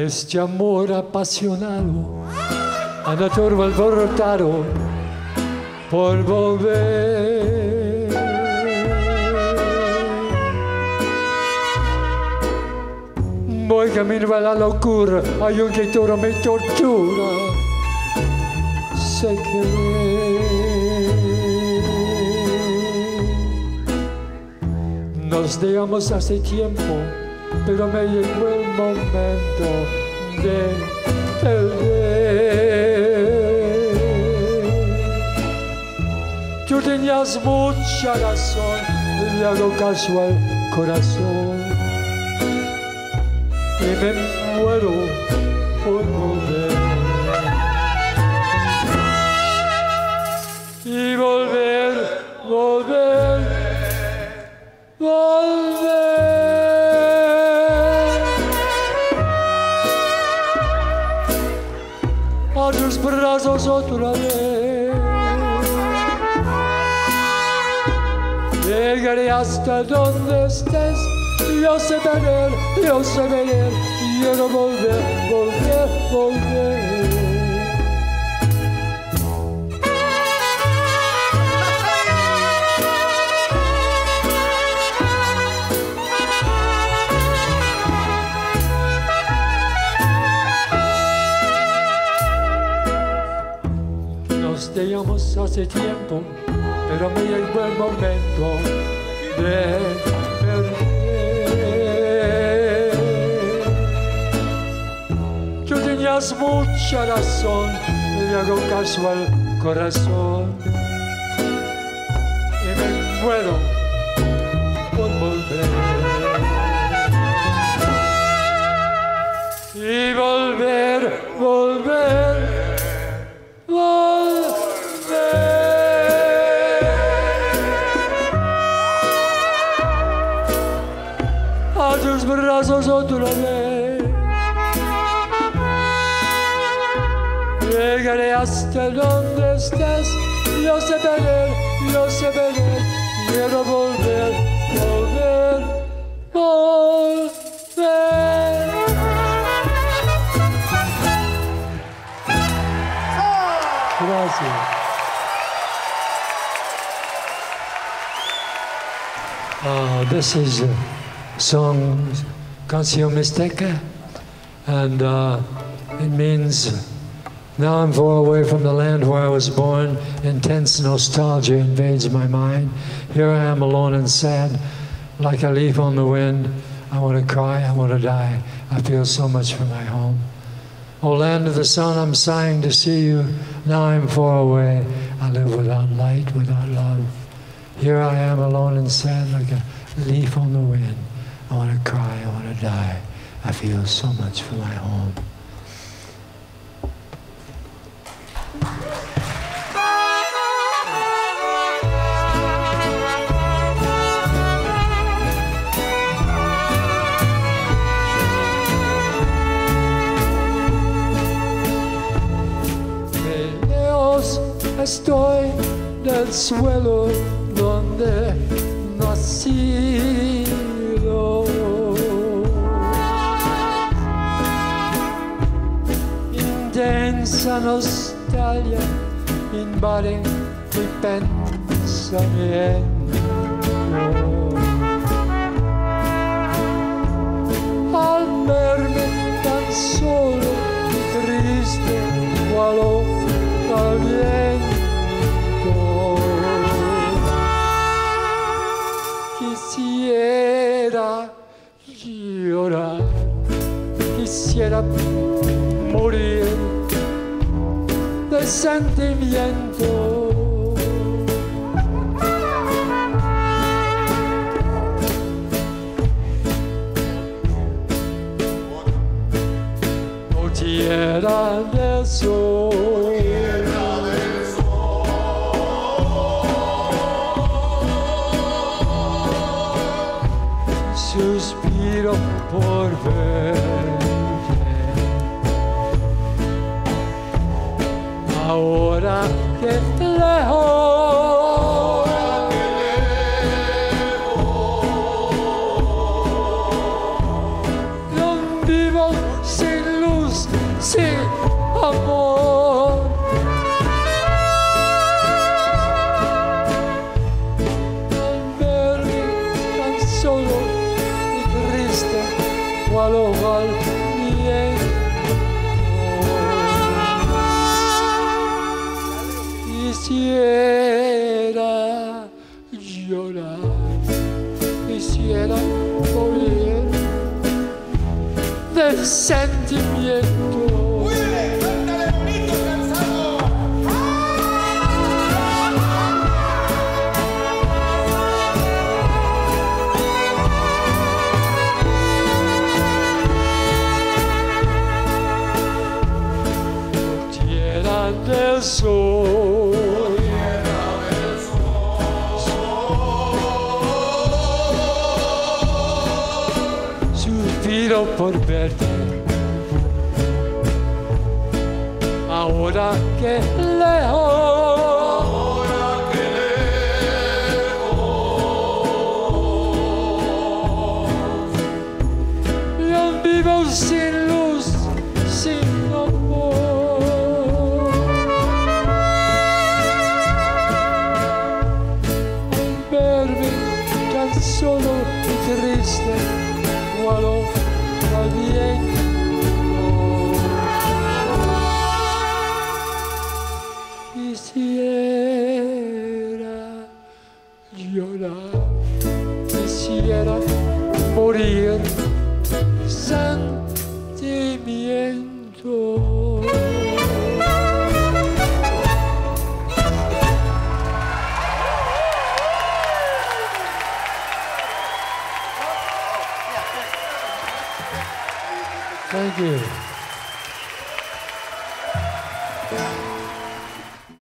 Este amor apasionado, anda turbo alborotado por volver. Voy camino a la locura, hay un que todo me tortura. Sé que nos dejamos hace tiempo, pero me llegó el momento de perder. Tú tenías mucha razón, le hago caso al corazón y me muero por volver. Y volver, volver, volver a tus brazos otra vez. Llegaré hasta donde estés, yo sé venir, quiero volver, volver, volver. Nos dejamos hace tiempo, pero me llegó el momento de perder. Tú tenías mucha razón, le hago caso al corazón y me muero por volver. Y volver, volver, volver a tus brazos otra vez. Llegaré hasta donde estés, yo sé venir, quiero volver, volver, volver. Gracias. This is a song, Canción Mixteca, and it means now I'm far away from the land where I was born. Intense nostalgia invades my mind. Here I am alone and sad, like a leaf on the wind. I want to cry, I want to die. I feel so much for my home. Oh, land of the sun, I'm sighing to see you. Now I'm far away. I live without light, without love. Here I am alone and sad, like a leaf on the wind. I want to cry, I want to die. I feel so much for my home. Estoy del suelo donde nacido. Intensa nostalgia invade mi pensamiento. Al verme tan solo y triste, cual al viento, quisiera llorar, quisiera morir de sentimiento. Oh, tierra del sol, suspiro por verte. Ahora que lejos, no vivo sin sin amor. Al verme tan solo y triste, cual hoja al viento, quisiera llorar, quisiera morir del sentimiento. Muy bien, cántale bonito, cansado. Tierra del sol, Tierra del sol. suspiro por verte. Ahora que lejos, Ahora que lejos. yo vivo sin luz, sin amor. Al verme tan solo y triste, cual hoja al viento. Quisiera llorar, quisiera morir, sentimiento. Thank you.